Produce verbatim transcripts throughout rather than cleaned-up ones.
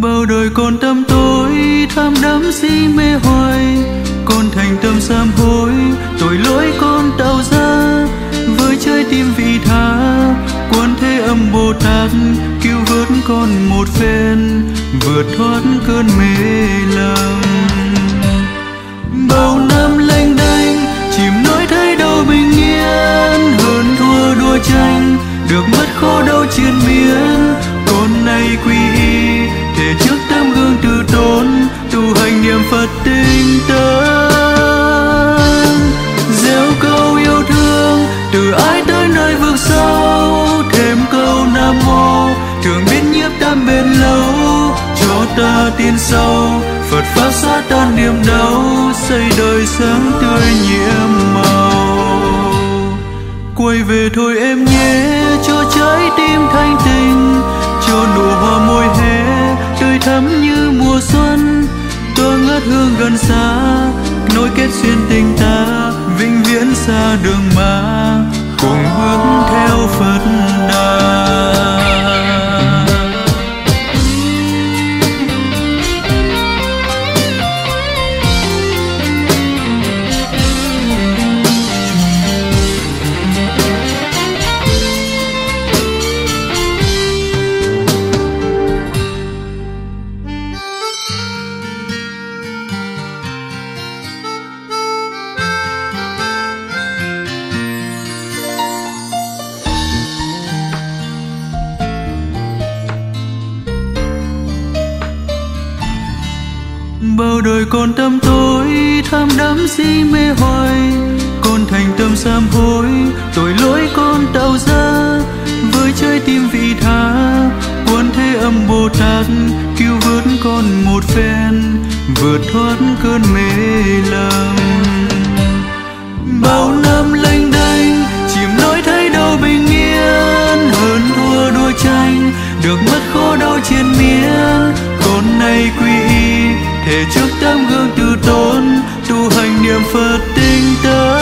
Bao đời con tăm tối tham đắm si mê hoài, con thành tâm sám hối tội lỗi con tạo ra. Với trái tim vị tha Quan Thế Âm Bồ Tát cứu vớt con một phen, vượt thoát cơn mê lầm. Bao năm lênh đênh chìm nổi thấy đâu bình yên, hơn thua đua tranh được mất khó đau triền miên. Con nay quy y thể trước tấm gương từ tốn, tu hành niệm Phật tinh tấn. Gieo câu yêu thương từ ai tới nơi vực sâu, thêm câu Nam Mô thường biết nhiếp tâm bền lâu. Cho ta tin sâu Phật pháp xóa tan niềm đau, xây đời sáng tươi nhiệm màu. Quay về thôi em nhé, cho trái tim thanh tình, cho nụ hoa môi hé tươi thắm như mùa xuân. Tỏa ngát hương gần xa, nối kết duyên tình ta, vĩnh viễn xa đường mà cùng bước theo Phật đà. Bao đời con tăm tối tham đắm si mê hoài, con thành tâm sám hối tội lỗi con tạo ra. Với trái tim vị tha Quan Thế Âm Bồ Tát cứu vớt con một phen, vượt thoát cơn mê lầm. Bao năm lênh đênh chìm nổi thấy đâu bình yên, hơn thua đua tranh được mất khó đau triền miên. Con nay quy y thể trước tấm gương từ tốn, tu hành niệm Phật tinh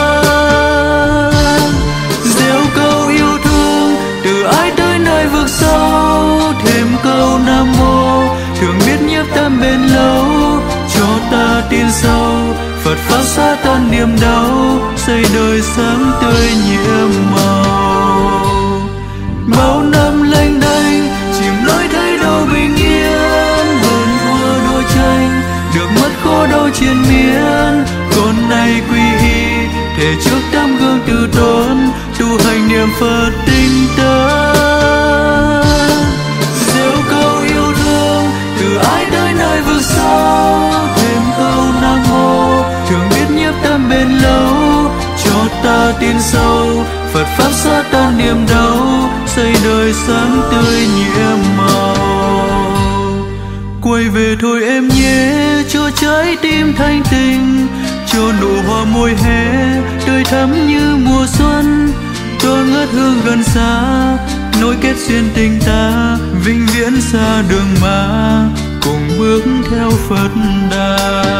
tấn. Gieo câu yêu thương từ ai tới nơi vực sâu, thêm câu Nam Mô thường biết nhiếp tâm bền lâu. Cho ta tin sâu Phật pháp xóa tan niềm đau, xây đời sáng tươi nhiệm màu. Bao năm lênh đênh chìm nổi thấy đâu bình yên, hơn thua đua tranh được mất khó đau triền miên. Con nay quy y thể trước tấm gương từ tốn, tu hành niệm Phật tinh tấn. Gieo câu yêu thương từ ai tới nơi vực sâu, thêm câu Nam Mô thường biết nhiếp tâm bền lâu. Cho ta tin sâu Phật pháp xóa tan niềm đau, xây đời sáng tươi nhiệm màu. Quay về thôi em nhé, cho trái tim thanh tình, cho nụ hoa môi hé tươi thắm như mùa xuân. Tỏa ngát hương gần xa, nối kết duyên tình ta, vĩnh viễn xa đường mà cùng bước theo Phật đà.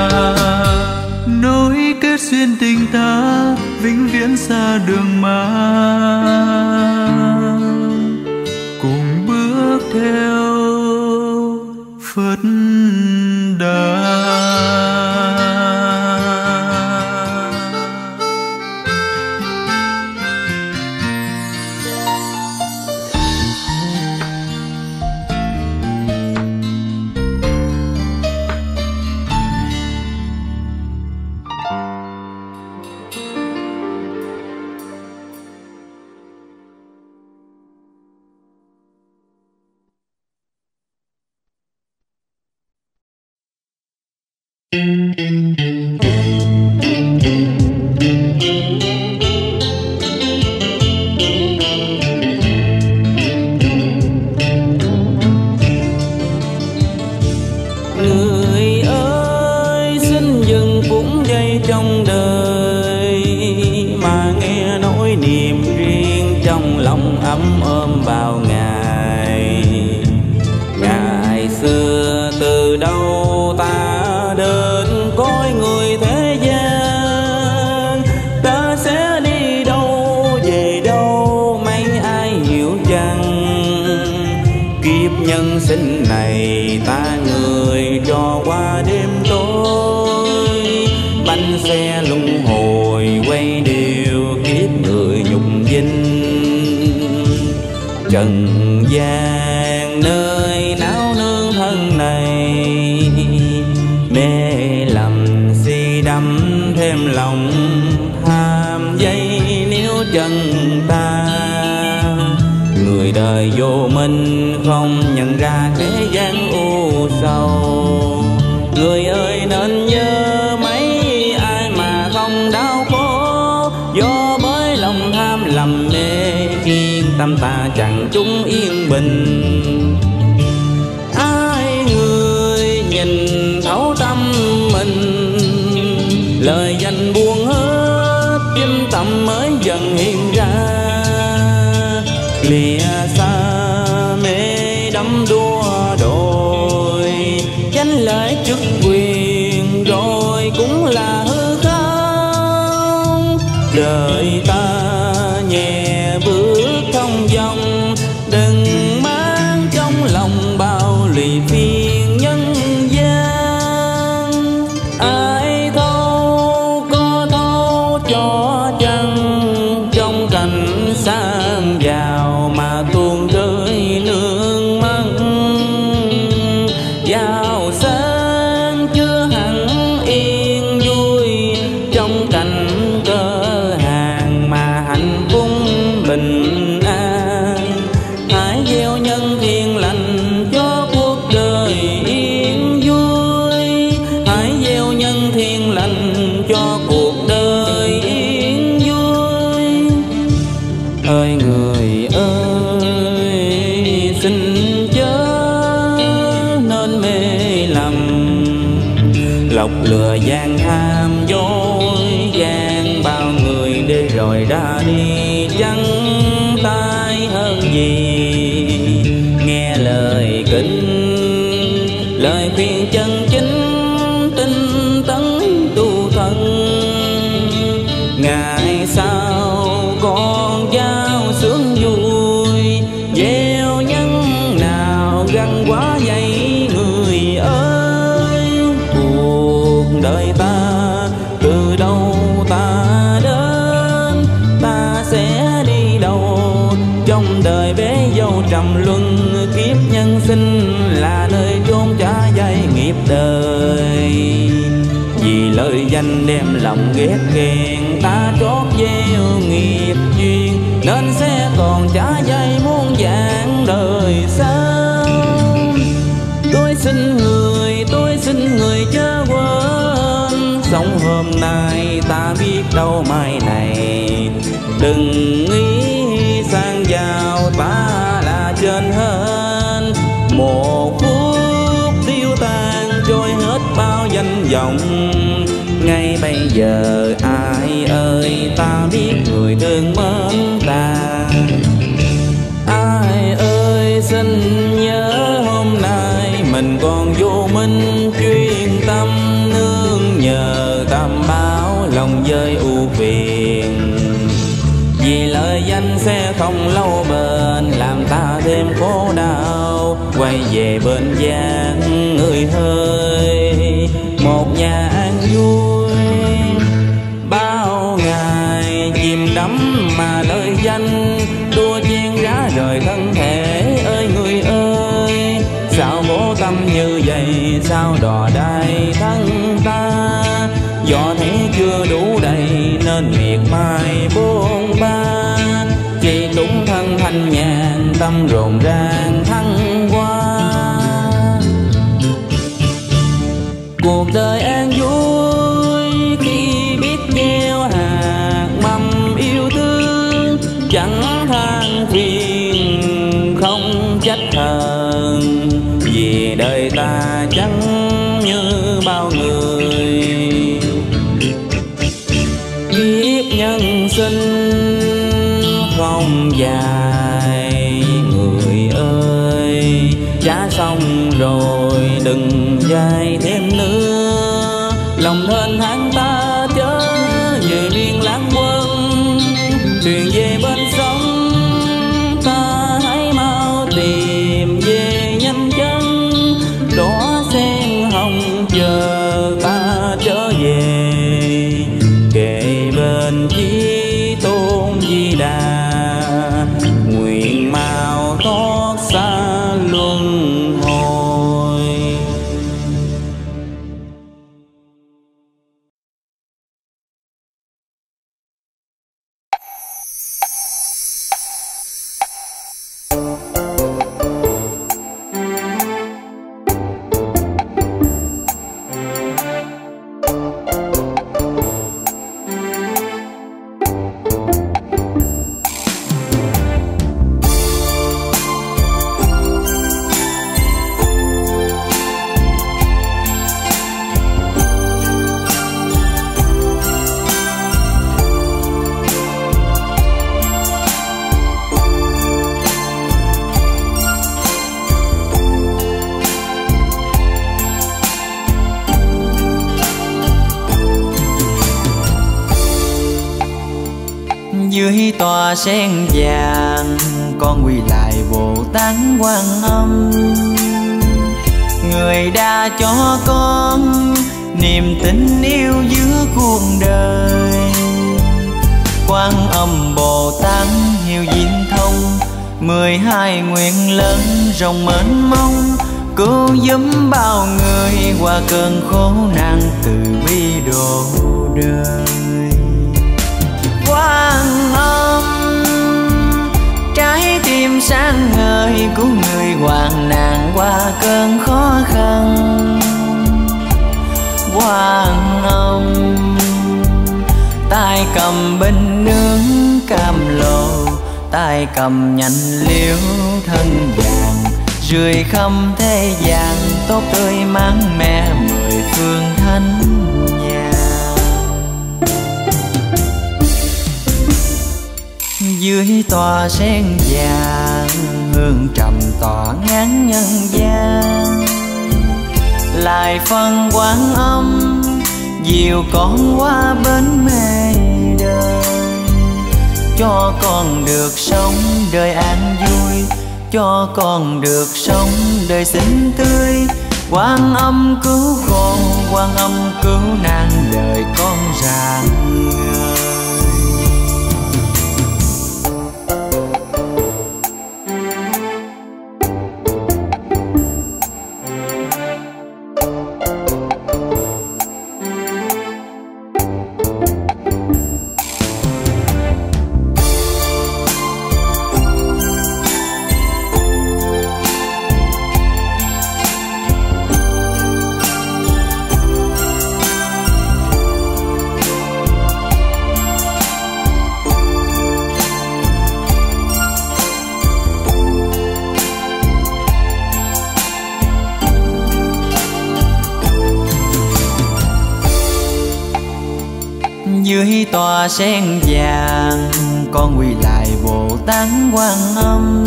Nối kết duyên tình ta, vĩnh viễn xa đường mà cùng bước theo Phật đà. Từ đâu ta đến có kiếp nhân sinh này ta người cho qua đêm tối, bánh xe luân hồi quay đều kiếp người nhục dinh. Trần gian nơi náo nương thân này, mê lầm si đắm thêm lòng tham dây níu chân ta. Người đời vô minh không nhận ra thế gian u sầu. Người ơi nên nhớ mấy ai mà không đau khổ, do bởi lòng tham lầm mê khiến tâm ta chẳng chung yên bình. Ai người nhìn thấu tâm mình, lời danh buồn hết chính tâm mới dần hiện ra. Lìa xa mê đắm đua đòi, danh lợi chức quyền rồi cũng là hư không. Đời ta nhẹ bước thông dong, đừng mang trong lòng bao lì phiền nhân gian. Ai thâu có thâu cho chăng, trong cảnh sang giàu mà tuôn rơi nước mắt. Giàu sang chưa hẳn yên vui, trong cảnh cơ hàng mà hạnh phúc bình an. Hãy gieo nhân thiện lành cho cuộc đời yên vui, hãy gieo nhân thiện lành cho cuộc đời yên vui. Ơi người ơi xin chớ nên mê lầm, lọc lừa gian tham dối gian bao người để rồi ra đi chẳng tai hơn gì. Nghe lời kính lời khuyên chân chính, tinh tấn tu thân. Ngày sau con giao sướng vui, gieo nhân nào gắn quá dây người ơi. Cuộc đời ta từ đâu ta đến, ta sẽ đi đâu trong đời bế dâu trầm luân. Kiếp nhân sinh là nơi chốn trả dây nghiệp đời, vì lời danh đem lòng ghét ghen ta trót gieo nghiệp duyên, nên sẽ còn trả dây muôn dạng đời sau. Tôi xin người, tôi xin người chớ quên, sống hôm nay ta biết đâu mai này. Đừng nghĩ sang giàu ta là trên hết, một phút tiêu tan trôi hết bao danh vọng. Ngay bây giờ ai ơi ta biết người thương mến ta. Ai ơi xin nhớ hôm nay mình còn vô minh, chuyên tâm nương nhờ tam bảo lòng dơi ưu phiền. Vì lời danh sẽ không lâu bền, làm ta thêm khổ đau. Quay về bên gian người hơi, một nhà an vui. Bao ngày chìm đắm mà lời danh, đua chen rã rời thân thể. Ơi người ơi sao vô tâm như vậy, sao đò đai thân ta. Do thấy chưa đủ đầy nên miệt mài buông ba, chỉ túng thân thanh nhàn tâm rộn ràng thăng hoa. Cuộc đời an vui khi biết gieo hạt mầm yêu thương, chẳng than phiền không trách hờn. Vì đời ta chẳng như bao người, kiếp nhân sinh không dài. Người ơi trả xong rồi đừng dài thêm nữa, lòng thênh thang ta chớ về biên lãng quân. Thuyền về bên sông ta hãy mau tìm về Dưới tòa sen vàng con quy lại Bồ Tát Quan Âm, người đã cho con niềm tin yêu giữa cuộc đời. Quan Âm Bồ Tát hiếu diên thông, mười hai nguyện lớn rộng mênh mông, cứu giúp bao người qua cơn khổ nạn, từ bi độ đời. Quan Âm trái tim sáng ngời, cứu người hoạn nạn qua cơn khó khăn. Quan Âm tay cầm bình nướng cam lồ, tay cầm nhành liễu thân vàng, rười khắp thế gian tốt tươi mát mẻ mười phương thánh nhà. Dưới tòa sen vàng hương trầm tỏa ngán nhân gian, lại phân Quan Âm dìu con qua bến mê đời. Cho con được sống đời an vui, cho con được sống đời xinh tươi. Quan Âm cứu con, Quan Âm cứu nạn đời con rạng ngời. Dưới tòa sen vàng con quy lại Bồ Tát Quan Âm,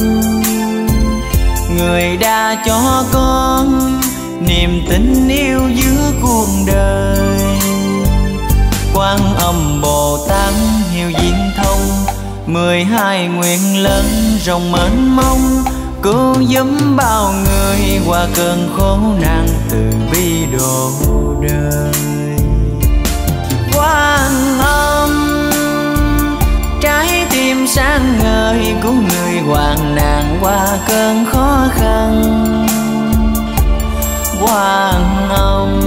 người đã cho con niềm tin yêu giữa cuộc đời. Quan Âm Bồ Tát hiếu diên thông, mười hai nguyện lớn rộng mênh mông, cứu giúp bao người qua cơn khổ nạn, từ bi độ đời. Quan Âm trái tim sáng ngời, cứu người hoạn nạn qua cơn khó khăn. Quan Âm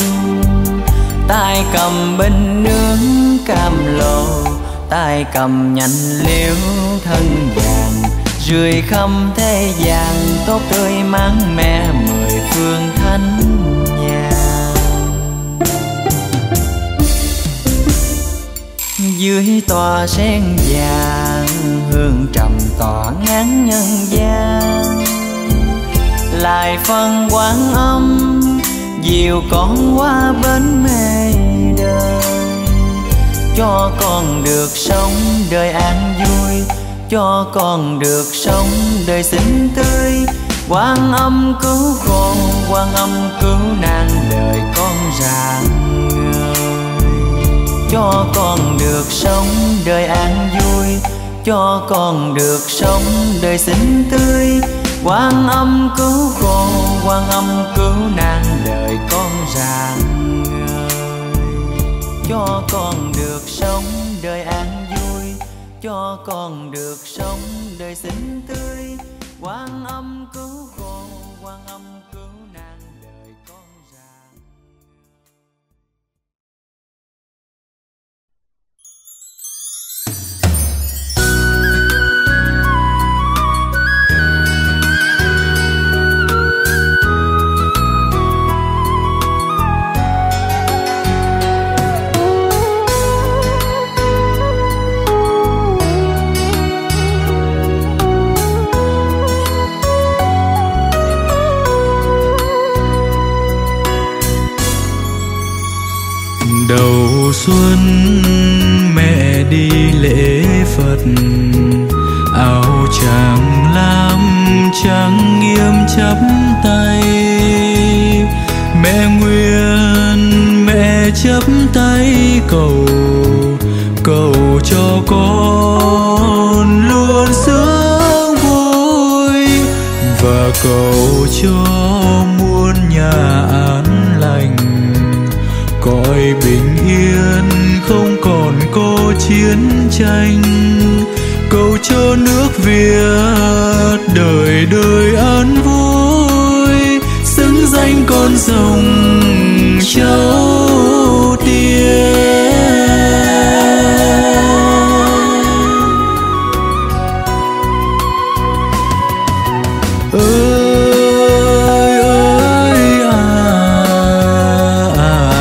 tay cầm bình nướng cam lồ, tay cầm nhành liễu thân vàng, rười khắp thế gian tốt tươi mát mẻ mười phương thánh nhà. Dưới tòa sen vàng hương trầm tỏa ngán nhân gian, lại phân Quan Âm dìu con qua bến mê đời. Cho con được sống đời an vui, cho con được sống đời xinh tươi. Quan Âm cứu con, Quan Âm cứu nạn đời con rạng ngời. Cho con được sống đời an vui, cho con được sống đời xinh tươi. Quan Âm cứu con, Quan Âm cứu nạn đời con rạng ngời. Cho con được sống đời an vui, cho con được sống đời xinh tươi. Quan Âm cứu con, Quan Âm cứu nạn đời con rạng. Đầu xuân mẹ đi lễ Phật, áo tràng lam trang nghiêm chắp tay. Mẹ nguyện mẹ chắp tay cầu, cầu cho con và cầu cho muôn nhà an lành, cõi bình yên không còn có chiến tranh. Cầu cho nước Việt đời đời an vui, xứng danh con rồng cháu tiên. Ơi ơi à, à,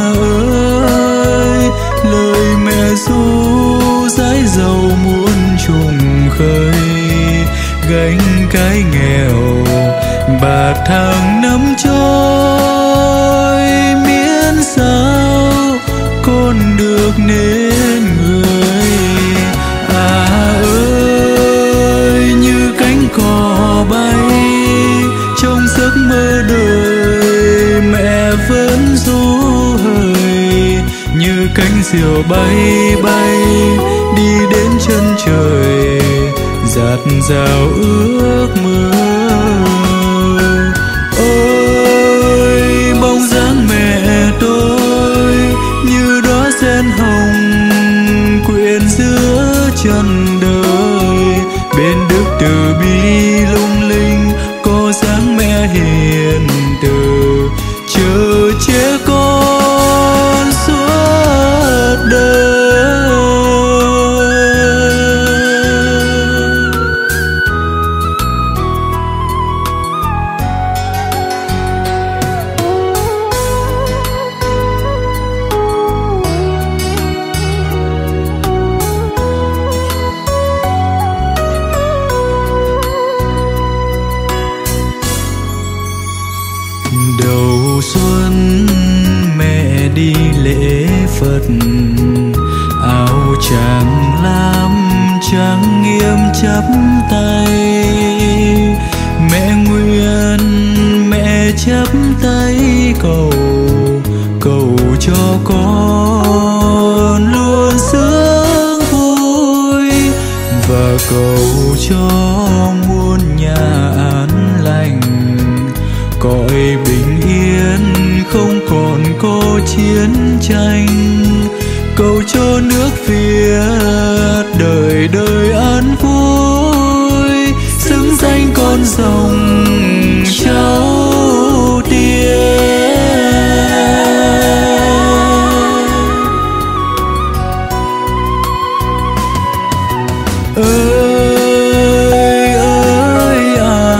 ơi lời mẹ ru dãi dầu muôn trùng khơi, gánh cái nghèo bạc tháng năm trôi, miễn sao con được nên người. À ơi như cánh cò bay trong giấc mơ đời, mẹ vẫn ru hời như cánh diều bay bay đi đến chân trời, dạt dào ước mơ. Ôi bóng dáng mẹ tôi như đóa sen hồng quyện giữa trần đời, bên đức từ bi lung linh có dáng mẹ hiền từ, chờ che con suốt đời. Đầu xuân mẹ đi lễ Phật, áo tràng lam trang nghiêm chắp tay. Mẹ nguyện mẹ chắp tay cầu, cầu cho con luôn sướng vui, và cầu cho muôn nhà an lành, cõi bình yên không còn có chiến tranh. Cầu cho nước Việt đời đời an vui, xứng danh con rồng cháu tiên. Ơi ơi à,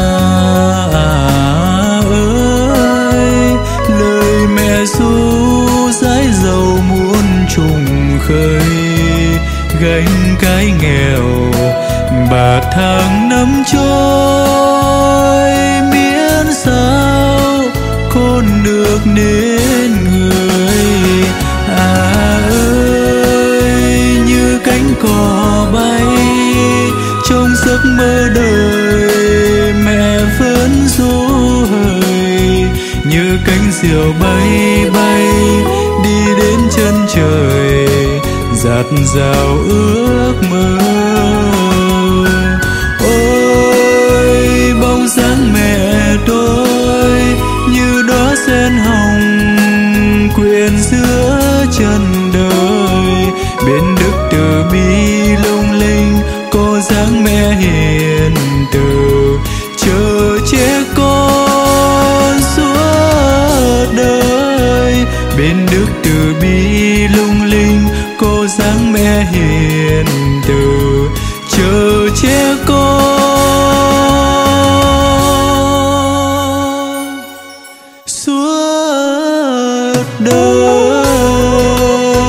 à ơi lời mẹ ru dãi dầu muôn trùng khơi, gánh cái nghèo bạc tháng năm trôi, miễn sao con được nên người. À ơi như cánh cò bay trong giấc mơ đời, mẹ vẫn ru hời như cánh diều bay bay đi đến chân trời, dạt dào ước mơ. Ôi bóng dáng mẹ tôi như đóa sen hồng quyện giữa trần đời, bên đức từ bi lung linh có dáng mẹ hiền từ, chờ che con suốt đời. Bên đức từ bi lung linh có dáng mẹ hiền từ, chờ che con suốt đời.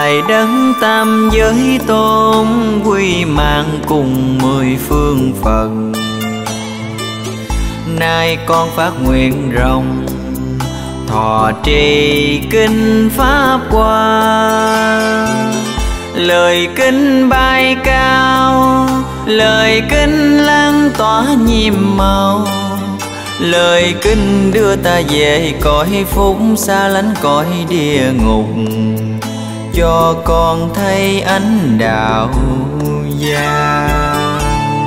lại đấng tam giới tôn quy mạng cùng mười phương Phật. Nay con phát nguyện rộng thọ trì kinh pháp hoa, lời kinh bay cao, lời kinh lan tỏa nhiệm màu, lời kinh đưa ta về cõi phúc xa lánh cõi địa ngục, cho con thấy ánh đạo vàng.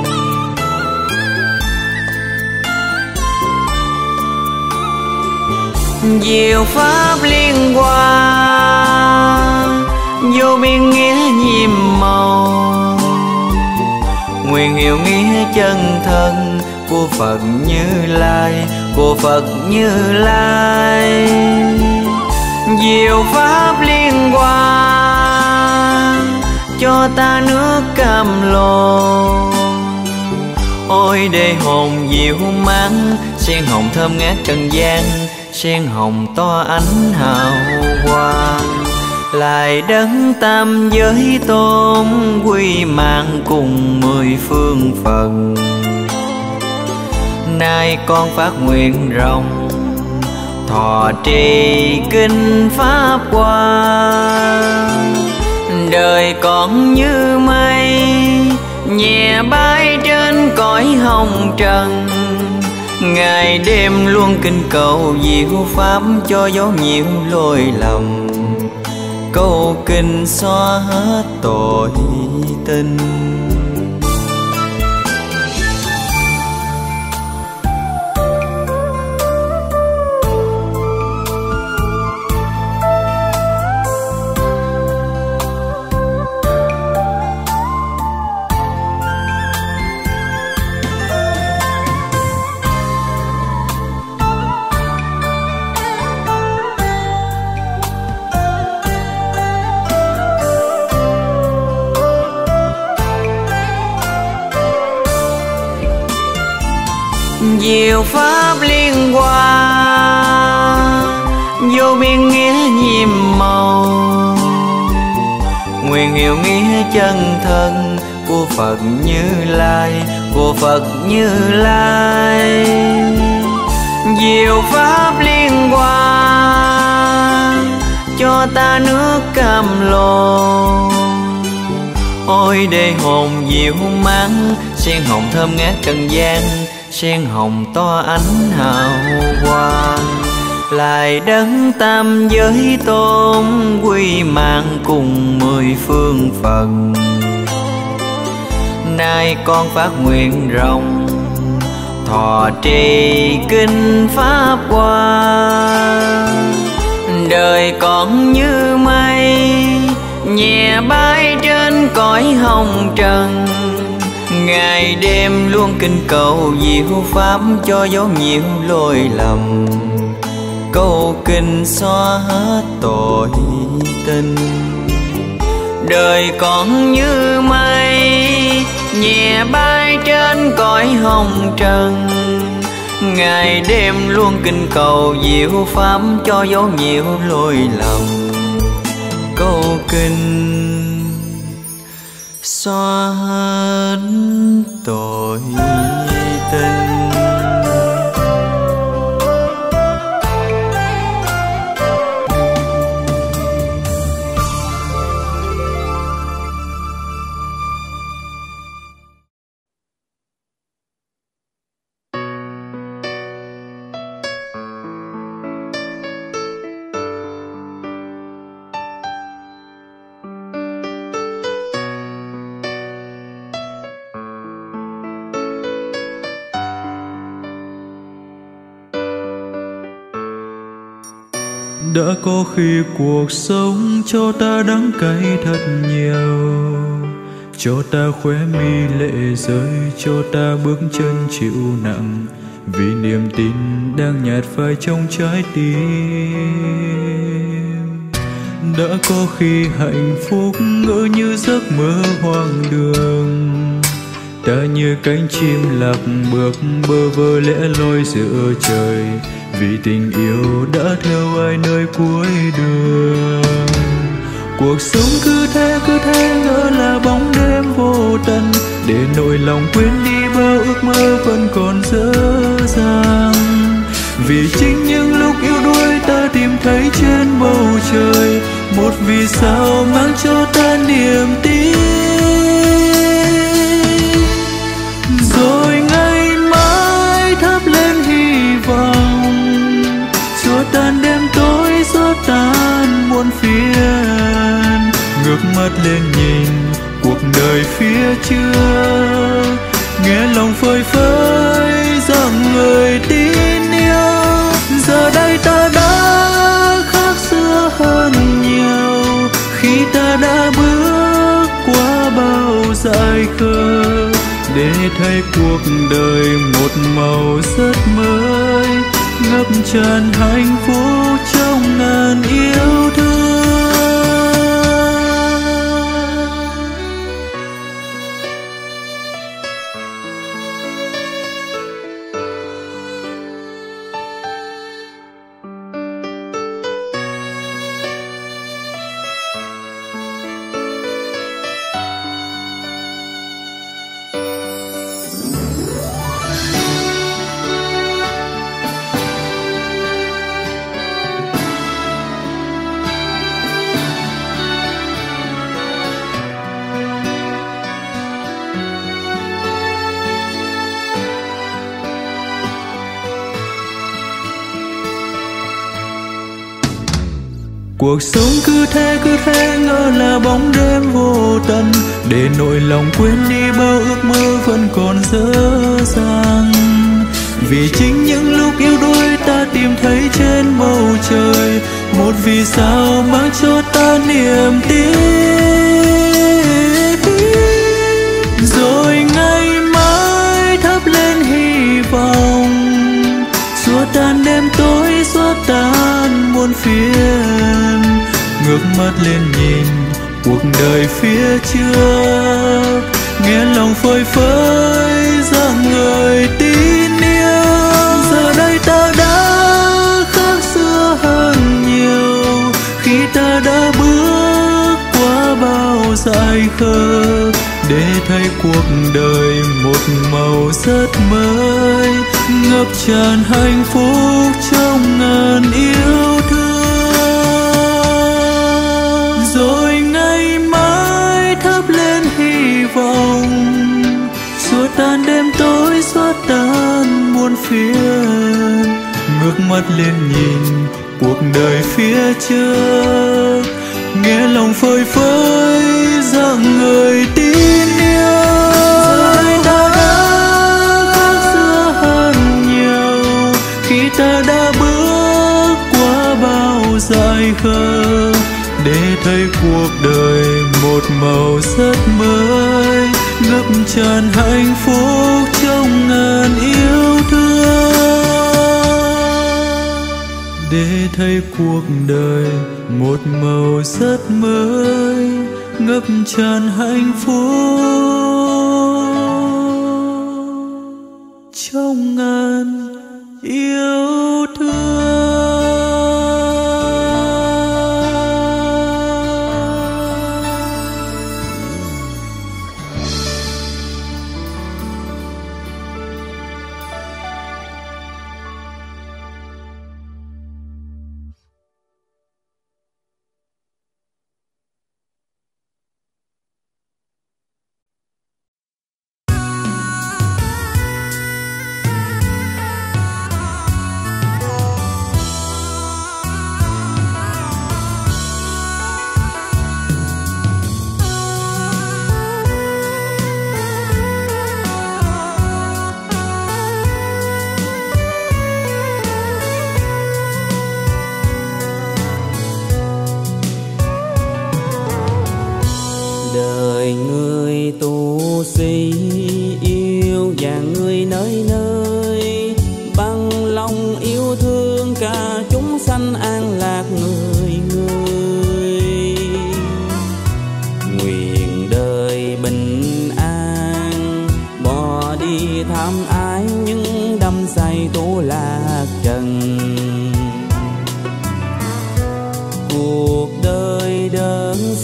Diệu pháp liên hoa vô biên nghĩa nhiệm màu, nguyện hiểu nghĩa chân thân của Phật Như Lai, của Phật Như Lai. Diệu pháp liên hoa cho ta nước cam lồ, ôi để hồn diệu mát sen hồng thơm ngát trần gian, sen hồng to ánh hào quang. Lại đấng tam giới tôn quy mạng cùng mười phương Phật. Nay con phát nguyện rộng thọ trì kinh pháp hoa, đời con như mây nhẹ bay trên cõi hồng trần, ngày đêm luôn kinh cầu diệu pháp cho dấu nhiễu lỗi lầm, câu kinh xóa hết tội tình. Diệu pháp liên hoa vô biên nghĩa nhiệm màu, nguyện hiểu nghĩa chân thân của Phật Như Lai, của Phật Như Lai. Diệu pháp liên hoa cho ta nước cam lồ, ôi để hồn diệu mát sen hồng thơm ngát trần gian, sen hồng to ánh hào quang. Lại đấng tam giới tôn quy mạng cùng mười phương Phật. Nay con phát nguyện rộng thọ trì kinh pháp hoa, đời con như mây nhẹ bay trên cõi hồng trần, ngày đêm luôn kinh cầu diệu pháp cho dấu nhiễu lỗi lầm, câu kinh xóa hết tội tình. Đời con như mây nhẹ bay trên cõi hồng trần, ngày đêm luôn kinh cầu diệu pháp cho dấu nhiễu lỗi lầm, câu kinh xóa hết tội tình. Đã có khi cuộc sống cho ta đắng cay thật nhiều, cho ta khóe mi lệ rơi, cho ta bước chân chịu nặng, vì niềm tin đang nhạt phai trong trái tim. Đã có khi hạnh phúc ngỡ như giấc mơ hoang đường, ta như cánh chim lạc bước bơ vơ lẽ loi giữa trời, vì tình yêu đã theo ai nơi cuối đường. Cuộc sống cứ thế cứ thế ngỡ là bóng đêm vô tận, để nỗi lòng quên đi bao ước mơ vẫn còn dở dang. Vì chính những lúc yếu đuối ta tìm thấy trên bầu trời một vì sao mang cho ta niềm tin. Rồi ngày mai thắp lên hy vọng, xua tan đêm tối xua tan muôn phiền. Ngước mắt lên nhìn cuộc đời phía trước, nghe lòng phơi phới rằng người tin yêu. Giờ đây ta đã khác xưa hơn nhiều, khi ta đã bước qua bao dại khờ, để thấy cuộc đời một màu rất mới, ngập tràn hạnh phúc trong ngàn yêu thương. Cuộc sống cứ thế cứ thế ngỡ là bóng đêm vô tận, để nỗi lòng quên đi bao ước mơ vẫn còn dở dang. Vì chính những lúc yếu đuối ta tìm thấy trên bầu trời một vì sao mang cho ta niềm tin. Rồi ngày mai thắp lên hy vọng, xua tan đêm tối xua tan muôn phiền. Ngước mắt lên nhìn cuộc đời phía trước, nghe lòng phơi phới rằng người tin yêu. Giờ đây ta đã khác xưa hơn nhiều, khi ta đã bước qua bao dại khờ, để thấy cuộc đời một màu rất mới, ngập tràn hạnh phúc trong ngàn yêu thương. Rồi ngày mai thắp lên hy vọng, xua tan đêm tối xua tan muôn phiền. Ngước mắt lên nhìn cuộc đời phía trước, nghe lòng phơi phới rằng người tin yêu. Giờ ta đã khác xưa hơn nhiều, khi ta đã bước qua bao dại khờ, để thấy cuộc đời một màu rất mới, ngập tràn hạnh phúc trong ngàn yêu thương. Để thấy cuộc đời một màu rất mới, ngập tràn hạnh phúc trong ngàn yêu thương. cuộc đời đơn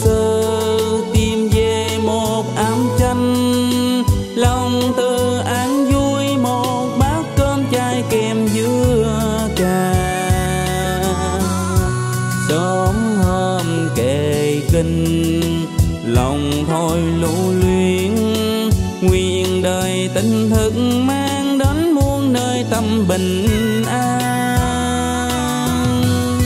lưu luyến. Nguyện đời tình thực mang đến muôn nơi tâm bình an.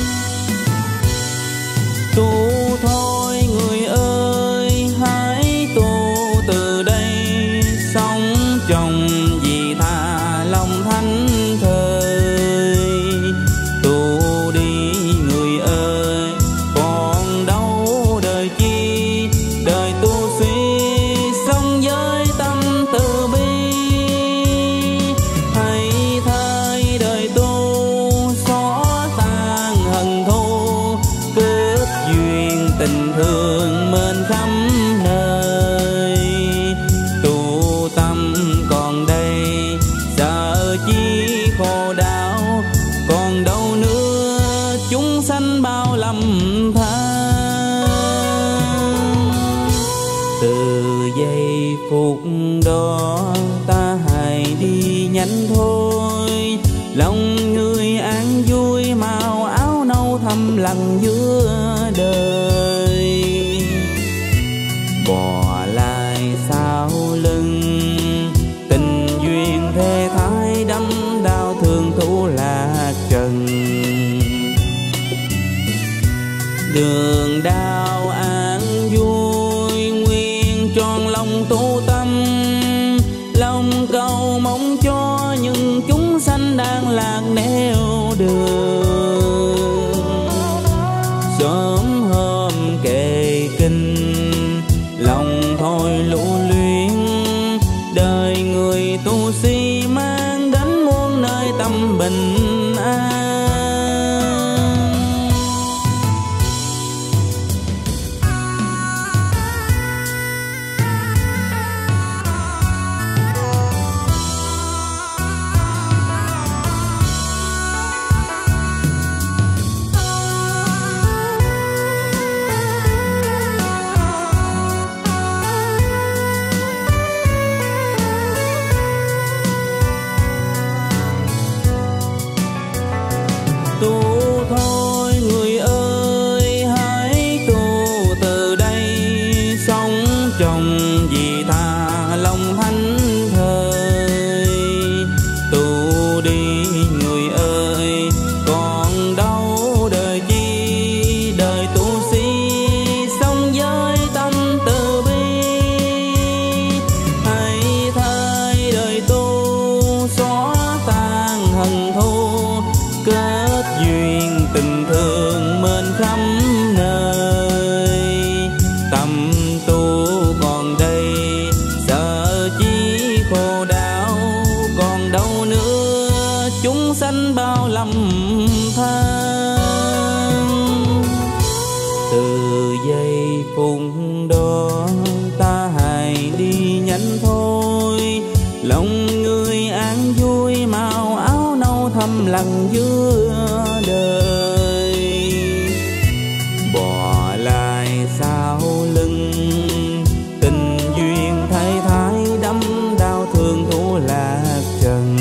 Tu thôi người ơi, hãy tu từ đây, sống trong vị tha lòng thánh thơi. Tu đi người ơi, còn đâu đời chi, đời tu sĩ sống với tâm từ bi. Hãy thay đời tu xóa tan hận thù, kết duyên tình thương mến khắp nơi. Tu tâm còn đây, sợ chi khổ đau, còn đâu nữa chúng sanh bao lầm than. Từ giây phút đó ta hãy đi nhanh thôi, lòng người an vui màu áo nâu thầm lặng giữa đời. Bỏ lại sau lưng tình duyên thê thái, đắm đau thương thú lạc trần. Đường đao an vui nguyên tròn lòng tu tâm, lòng cầu mong cho những chúng sanh đang lạc nẻo đường. Sớm hôm kề kinh, lòng thôi lưu luyến, đời người tu sĩ mang đến muôn nơi tâm bình an. Tu thôi người ơi, hãy tu từ đây, sống trong vị tha lòng thánh thơi. Tu đi người ơi, còn đâu đời chi, đời tu sĩ sống với tâm từ bi. Hãy thay đời tu xóa tan hận thù, kết duyên tình thương mến khắp nơi. Tâm tu còn đây, sợ chi khổ đau, còn đâu nữa chúng sanh bao lầm than. Từ giây phút đó ta hãy đi nhanh thôi, lòng người an vui màu áo nâu thầm lặng giữa đời. Bỏ lại sau lưng tình duyên thay thái, đắm đau thương thú lạc trần.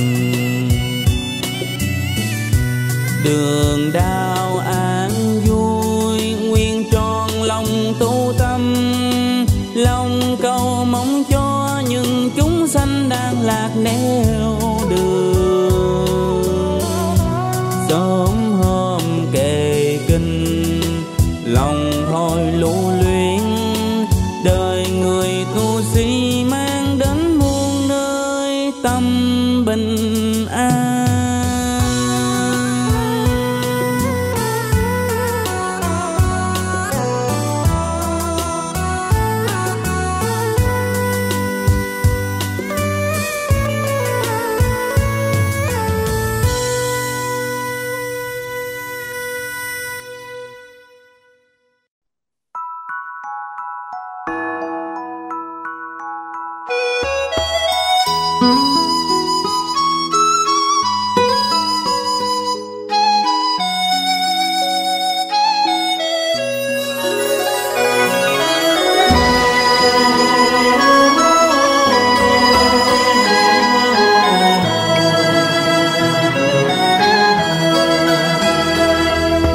Đường đao an vui nguyên tròn lòng tu tâm, lòng cầu mong cho những chúng sanh đang lạc nẻo đường. Sớm hôm kề kinh, lòng thôi lưu luyến, đời người tu sĩ mang đến muôn nơi tâm bình an.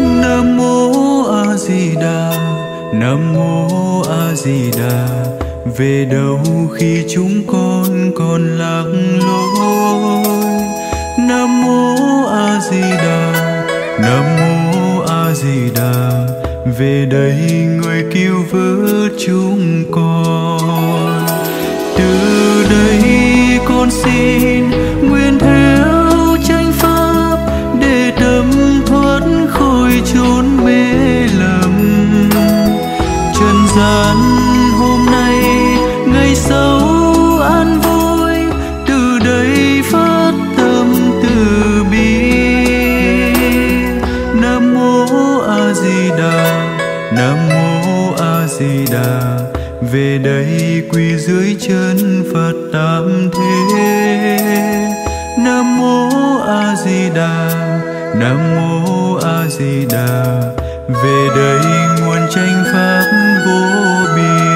Nam mô A Di Đà, về đâu khi chúng con còn lạc lối. Nam mô A Di Đà, Nam mô A Di Đà, về đây người cứu vớt chúng con. Từ đây con xin nguyện theo chánh pháp để tâm thoát khỏi chốn mê lầm. Trần gian hôm nay ngày sau an vui, từ đây phát tâm từ bi. Nam mô A Di Đà, Nam mô A Di Đà, về đây quỳ dưới chân Phật Tam Thế. Nam mô A Di Đà, Nam mô A Di Đà, về đây nguồn chánh pháp vô biên.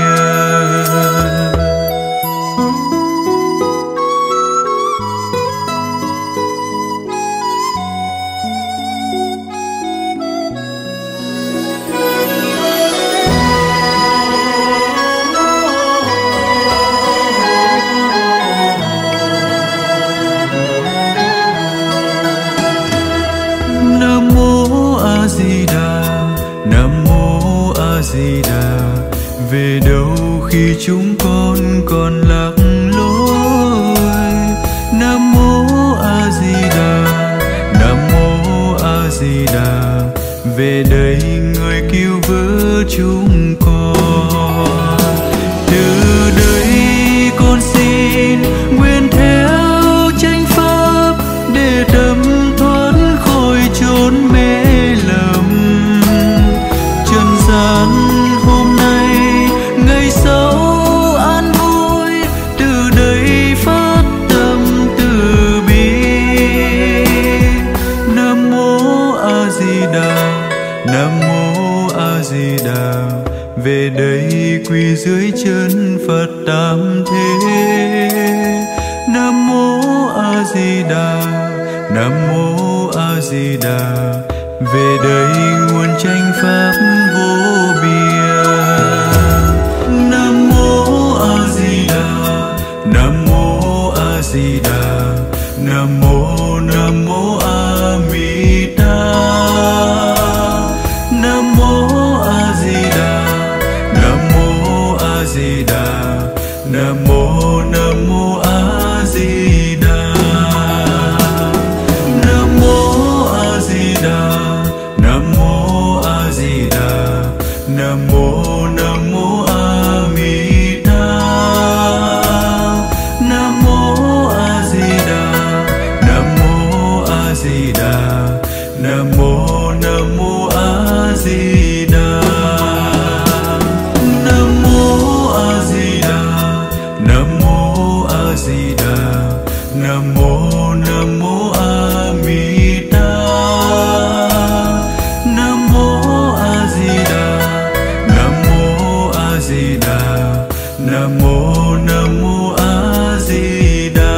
Di Đà, về đâu khi chúng con còn lạc lối. Nam mô A Di Đà, Nam mô A Di Đà, về đây người cứu vớt chúng con. Từ đây con xin nguyện theo chánh pháp để tâm thoát khỏi chốn mê lầm. Trần gian hôm nay ngày sau an vui, từ đây phát tâm từ bi. Nam mô A Di Đà, Nam mô A Di Đà, về đây quỳ dưới chân Phật Tam Thế. Nam mô A Di Đà, Nam mô A Di Đà, về đây nguồn chánh pháp vô biên. Nam mô A Di Đà, Nam mô A Di Đà, Nam mô Nam mô A Di Đà. Nam mô A Di Đà, Nam mô A Di Đà, Nam mô Nam mô A Di Đà. Nam mô A Di Đà, Nam mô A Di Đà, Nam mô Nam mô A Di Đà. Nam mô A Di Đà, Nam mô A Di Đà, Nam mô Nam mô A Di Đà. Nam mô A Di Đà, Nam mô A Di Đà, Nam mô Nam mô A Di Đà. Nam mô A Di Đà, Nam mô A Di Đà, Nam mô Nam mô A Di Đà.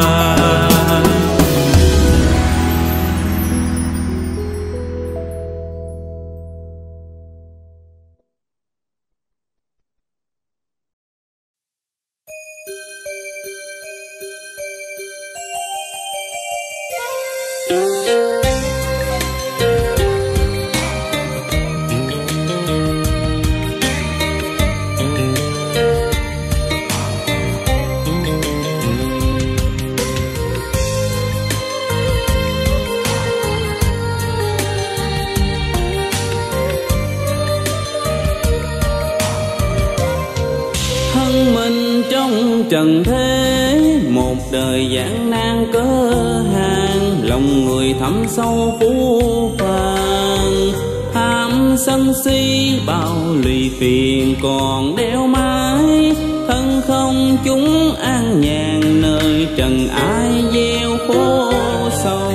Trần thế một đời gian nan cớ hàng, lòng người thẳm sâu phũ phàng. Tham sân si bao lụy phiền còn đeo mãi, thân không chúng an nhàn nơi trần ai gieo khổ sâu.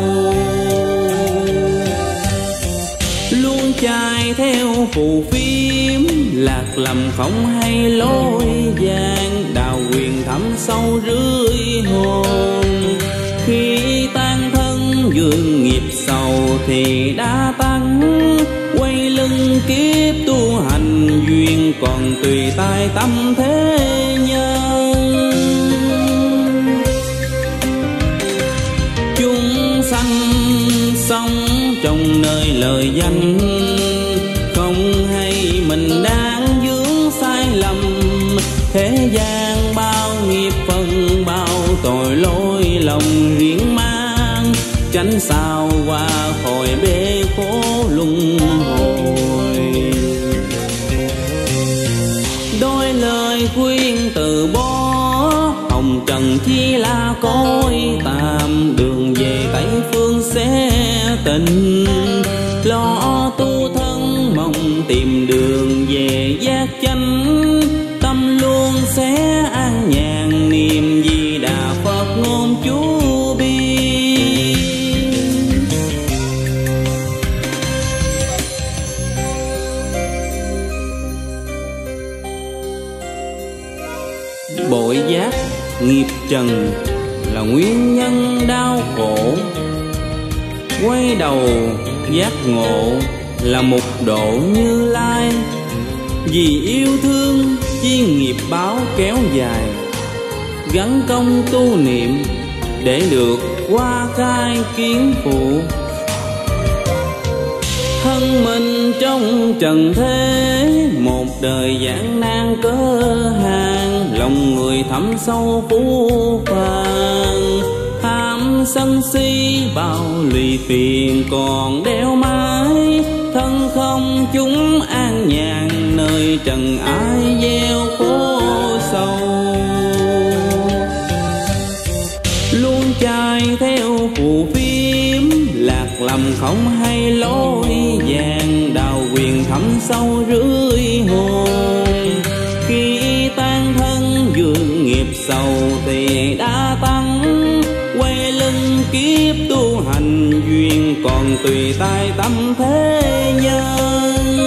Luôn chạy theo phù phiếm, lạc lầm không hay lối gian, đào quyền thẳm sâu rưới hồn. Khi tan thân dương nghiệp sầu thì đã tăng, quay lưng kiếp tu hành duyên còn tùy tay tâm thế lời danh. Không hay mình đang vướng sai lầm, thế gian bao nghiệp phần bao tội lỗi lòng riêng mang. Tránh sao qua khỏi bể khổ luân hồi. Đôi lời khuyên từ bỏ, hồng trần chỉ là cõi tạm. Đường về Tây phương sẽ tình, lo tu thân mong tìm đường về giác chánh. Tâm luôn sẽ an nhàn, niệm Di Đà Phật ngôn chú bi. Bội giác nghiệp trần là nguyên nhân đau khổ, quay đầu giác ngộ là mục độ Như Lai. Vì yêu thương chi nghiệp báo kéo dài, gắn công tu niệm để được qua khai kiến phụ. Thân mình trong trần thế, một đời gian nan cơ hàng. Lòng người thẳm sâu phũ phàng, tham sân si bao lụy phiền còn đeo mãi. Thân không chúng an nhàn, nơi trần ai gieo khổ sâu. Luôn chạy theo phù phiếm, lạc lầm không hay lối vàng. Đào quyền thẳm sâu rưới hồn, khi tan thân vương nghiệp sầu thì đã tăng. Quay lưng kiếp tu hành, duyên còn tùy tay tâm thế nhân.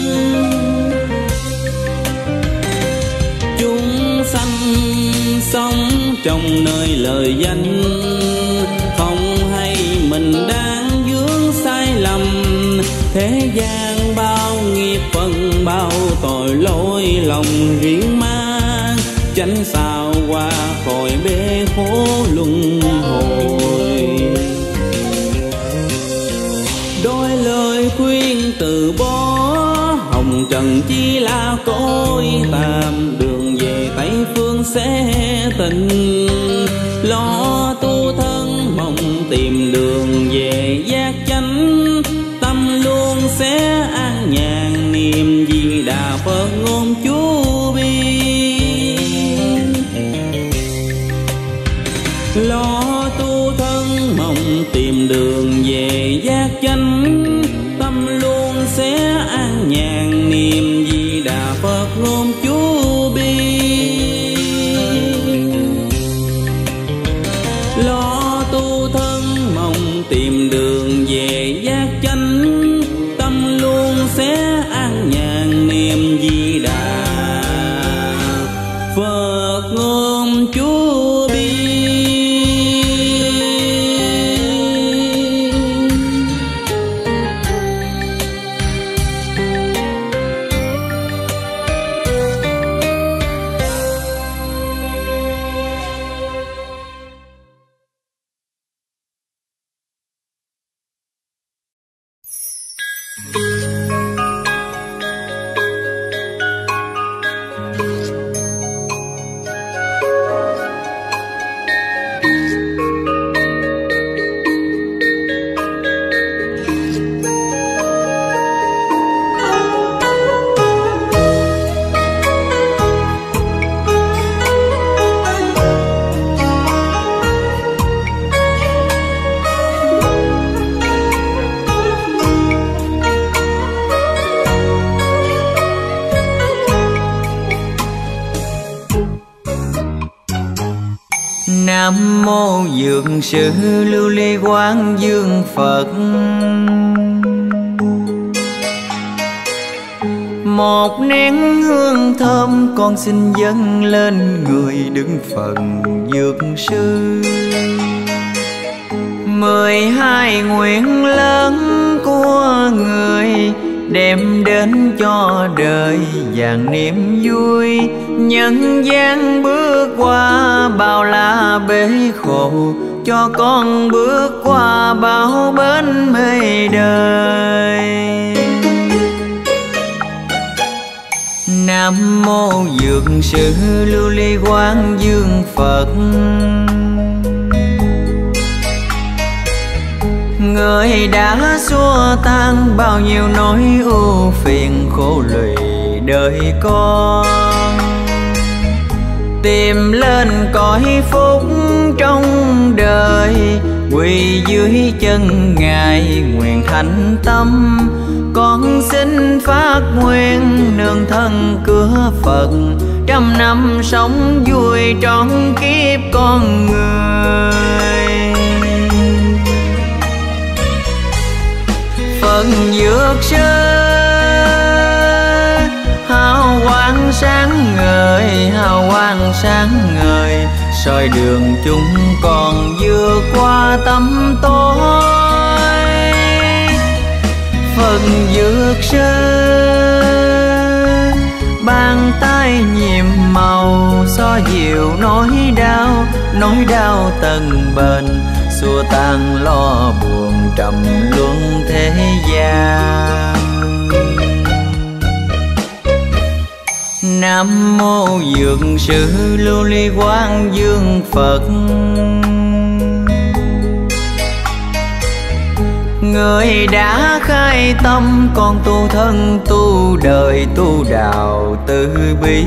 Chúng sanh sống trong nơi lời danh, không hay mình đang vướng sai lầm. Thế gian bao nghiệp phần bao tội lỗi lòng riêng mang. Tránh sao qua khỏi bể khổ luân hồi. Đôi lời khuyên từ bỏ, hồng trần chỉ là cõi tạm. Đường về Tây phương sẽ tình, lo tu thân mong tìm đường về giác chánh. Tâm luôn sẽ an nhàn, niệm Di Đà Phật ngôn chú bi. Lo tu thân mong tìm đường về giác chánh. Tâm luôn sẽ an nhàn, niệm Di Đà Phật ngôn chú bi. Lo tu thân mong tìm đường về giác chánh. Tâm luôn sẽ an nhàn, niệm Di Đà Phật ngôn chú bi. Nam mô Dược Sư Lưu Ly Quán Dương Phật. Một nén hương thơm con xin dâng lên người đứng phần Dược Sư. Mười hai nguyện lớn của người đem đến cho đời vàng niềm vui. Nhân gian bước qua bao la bể khổ, cho con bước qua bão bến mê đời. Nam mô Dược Sư Lưu Ly Quán Dương Phật. Người đã xua tan bao nhiêu nỗi ưu phiền khổ lụy đời con, tìm lên cõi phúc trong đời, quỳ dưới chân Ngài nguyện thành tâm. Con xin phát nguyện nương thân cửa Phật, trăm năm sống vui trọn kiếp con người. Phật Dược Sư hào quang sáng ngời, hào quang sáng ngời, soi đường chúng con vượt qua tăm tối. Phật Dược Sư bàn tay nhiệm màu, xóa dịu nỗi đau, nỗi đau tận bền, xua tan lo buồn trầm luân thế gian. Nam mô Dược Sư Lưu Ly Quán Dương Phật. Người đã khai tâm con tu thân tu đời, tu đạo từ bi,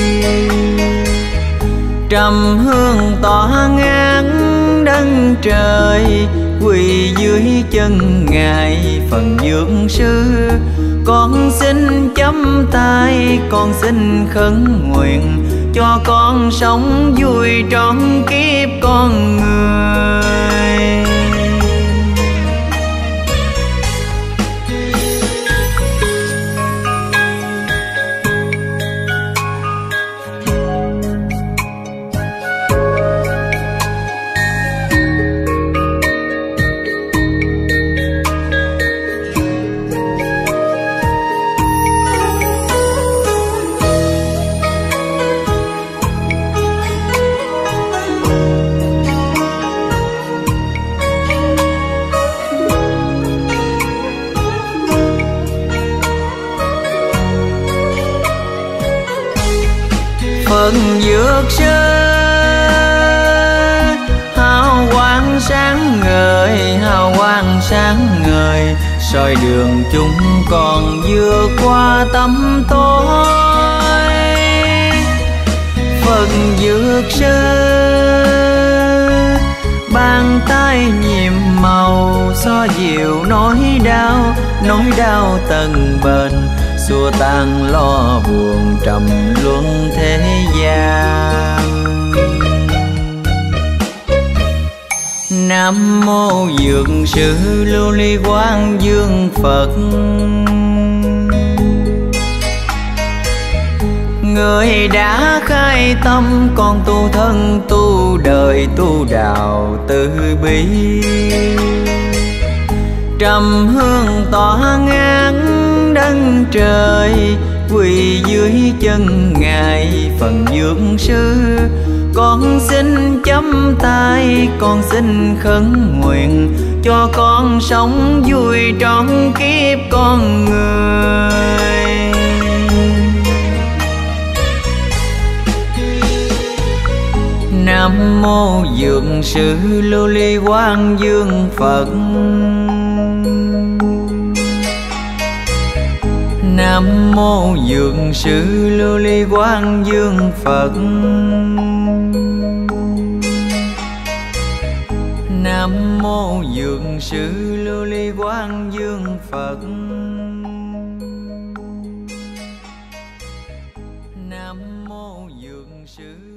trầm hương tỏa ngát đất trời, quỳ dưới chân Ngài Phần Dược Sư. Con xin chắp tay, con xin khấn nguyện, cho con sống vui trọn kiếp con người. Phật Dược Sư hào quang sáng ngời, hào quang sáng ngời, soi đường chúng con vượt qua tăm tối. Phật Dược Sư bàn tay nhiệm màu, xóa dịu nỗi đau, nỗi đau tận bền, xua tan lo buồn trầm luân thế gian. Nam mô Dược Sư Lưu Ly Quán Dương Phật. Người đã khai tâm con tu thân tu đời, tu đạo từ bi, trầm hương tỏa ngát đất trời, quỳ dưới chân Ngài Phần Dược Sư. Con xin chắp tay, con xin khấn nguyện, cho con sống vui trọn kiếp con người. Nam mô Dược Sư Lưu Ly Quán Dương Phật. Nam mô Dược Sư Lưu Ly Quán Dương Phật. Nam mô Dược Sư Lưu Ly Quán Dương Phật. Nam mô Dược Sư